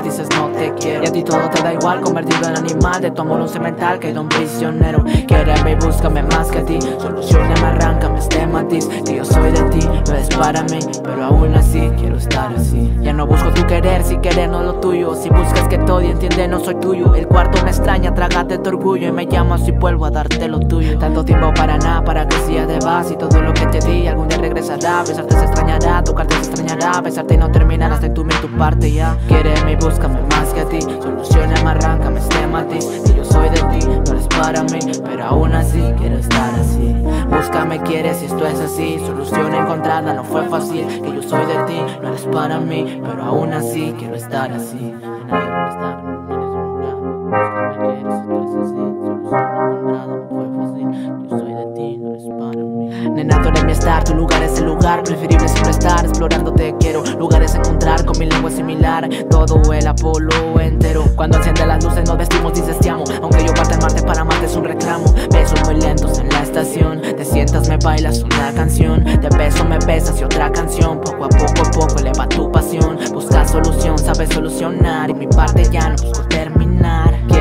olvidar, dices no te quiero. Y a ti todo te da igual, convertido en animal. De tu amor un cemental, queda un prisionero. Quiéreme y búscame más que a ti. Solucióname, arráncame este matiz. Que yo soy de ti, no eres para mí, pero aún así quiero estar así. Ya no busco tu querer, si querer no lo tuyo. Si buscas que todo y entiende no soy tuyo. El cuarto me extraña, trágate tu orgullo. Y me llamas y vuelvo a darte lo tuyo. Tanto tiempo para nada, para que si ya te vas. Y todo lo que te di algún día regresará. Besarte se extrañará, tocarte se extrañará. Besarte y no terminarás de tu parte ya. Quiéreme y búscame más que a ti. Solucióname, arráncame este matiz. Que yo soy de ti, no eres para mí, pero aún así quiero estar así. Búscame, quieres y esto es así. Solución encontrada, no fue fácil. Que yo soy de ti, no eres para mí, pero aún así quiero estar así. Nadie debe estar, no tienes un lugar. Búscame, quieres y esto es así. Solución encontrada, no fue fácil. Yo soy de ti, no eres para mí. Nena, tú eres mi estar, tu lugar es el lugar. Preferible siempre estar, explorando te quiero. Lugares a encontrar, con mi lengua similar. Todo el Apolo entero. Cuando enciende las luces nos vestimos, dices te amo. Aunque yo parta en Marte, para amarte es un reclamo. Besos muy lentos en la estación. Te sientas, me bailas una canción. Te beso, me besas y otra canción. Poco a poco eleva tu pasión. Busca solución, sabes solucionar. Y mi parte ya no busco terminar.